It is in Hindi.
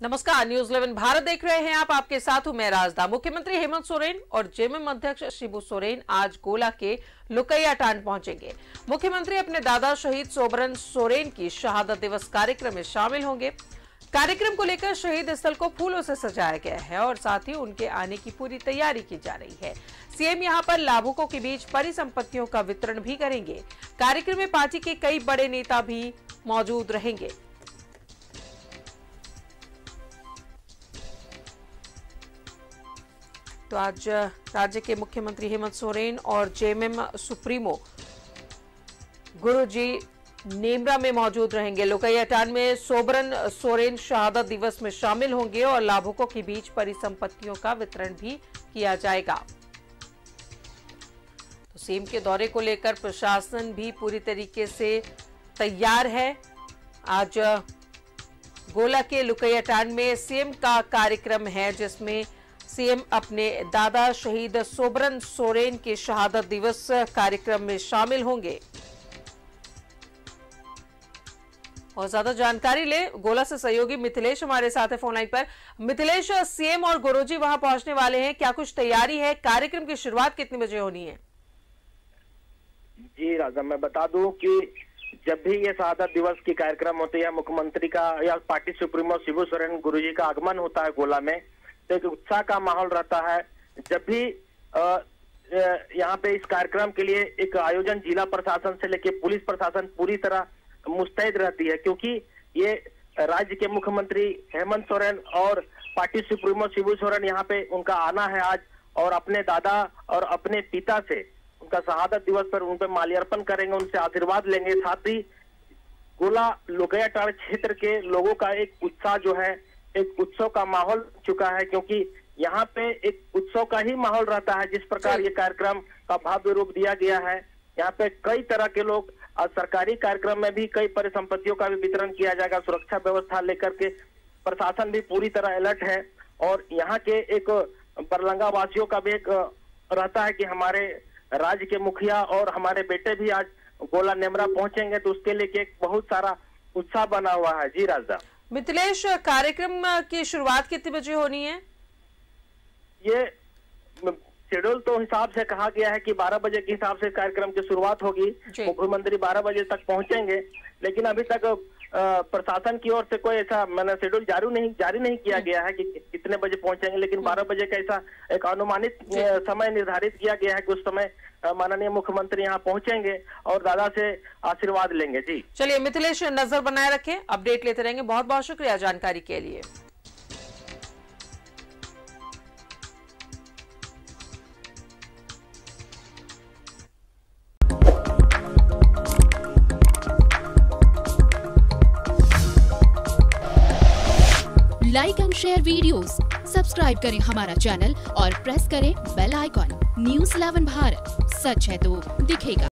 नमस्कार, न्यूज 11 भारत देख रहे हैं आप। आपके साथ हूं मैं राजदा। मुख्यमंत्री हेमंत सोरेन और जेएमएम अध्यक्ष शिबू सोरेन आज गोला के लुकैयाटांड पहुंचेंगे। मुख्यमंत्री अपने दादा शहीद सोबरन सोरेन की शहादत दिवस कार्यक्रम में शामिल होंगे। कार्यक्रम को लेकर शहीद स्थल को फूलों से सजाया गया है और साथ ही उनके आने की पूरी तैयारी की जा रही है। सीएम यहां पर लाभुकों के बीच परिसंपत्तियों का वितरण भी करेंगे। कार्यक्रम में पार्टी के कई बड़े नेता भी मौजूद रहेंगे। तो आज राज्य के मुख्यमंत्री हेमंत सोरेन और जेएमएम सुप्रीमो गुरुजी नेमरा में मौजूद रहेंगे। लुकैयाटांड में सोबरन सोरेन शहादत दिवस में शामिल होंगे और लाभुकों के बीच परिसंपत्तियों का वितरण भी किया जाएगा। तो सीएम के दौरे को लेकर प्रशासन भी पूरी तरीके से तैयार है। आज गोला के लुकैयाटांड में सीएम का कार्यक्रम है, जिसमें सीएम अपने दादा शहीद सोबरन सोरेन के शहादत दिवस कार्यक्रम में शामिल होंगे। और ज्यादा जानकारी ले गोला से सहयोगी मिथिलेश हमारे साथ है फोन लाइन पर। मिथिलेश, सीएम और गुरुजी वहां पहुंचने वाले हैं, क्या कुछ तैयारी है? कार्यक्रम की शुरुआत कितने बजे होनी है? जी राजा, मैं बता दूं कि जब भी ये शहादत दिवस की कार्यक्रम होते हैं, मुख्यमंत्री का या पार्टी सुप्रीमो शिबू सोरेन गुरुजी का आगमन होता है गोला में, तो एक उत्साह का माहौल रहता है। जब भी यहाँ पे इस कार्यक्रम के लिए एक आयोजन जिला प्रशासन से लेकर पुलिस प्रशासन पूरी तरह मुस्तैद रहती है, क्योंकि ये राज्य के मुख्यमंत्री हेमंत सोरेन और पार्टी सुप्रीमो शिबू सोरेन यहाँ पे उनका आना है आज, और अपने दादा और अपने पिता से उनका शहादत दिवस पर उन पर माल्यार्पण करेंगे, उनसे आशीर्वाद लेंगे। साथ ही गोला लुकैयाटांड क्षेत्र के लोगों का एक उत्साह जो है, एक उत्सव का माहौल चुका है, क्योंकि यहाँ पे एक उत्सव का ही माहौल रहता है। जिस प्रकार ये कार्यक्रम का भव्य रूप दिया गया है, यहाँ पे कई तरह के लोग, सरकारी कार्यक्रम में भी कई परिसंपत्तियों का भी वितरण किया जाएगा। सुरक्षा व्यवस्था लेकर के प्रशासन भी पूरी तरह अलर्ट है, और यहाँ के एक बरलंगा वासियों का भी एक रहता है कि हमारे राज्य के मुखिया और हमारे बेटे भी आज गोला नेमरा पहुंचेंगे, तो उसके लिए एक बहुत सारा उत्साह बना हुआ है। जी राजा। मिथिलेश, कार्यक्रम की शुरुआत कितने बजे होनी है? ये शेड्यूल तो हिसाब से कहा गया है कि 12 बजे के हिसाब से कार्यक्रम की शुरुआत होगी। मुख्यमंत्री 12 बजे तक पहुंचेंगे, लेकिन अभी तक प्रशासन की ओर से कोई ऐसा मैंने शेड्यूल जारी नहीं किया गया है कि कितने बजे पहुंचेंगे, लेकिन 12 बजे का ऐसा एक अनुमानित समय निर्धारित किया गया है कि उस समय माननीय मुख्यमंत्री यहाँ पहुंचेंगे और दादा से आशीर्वाद लेंगे। जी चलिए मिथिलेश, नजर बनाए रखें, अपडेट लेते रहेंगे। बहुत बहुत शुक्रिया जानकारी के लिए। Like and share videos, subscribe करें हमारा चैनल और प्रेस करें बेल आइकॉन। न्यूज़ 11 भारत, सच है तो दिखेगा।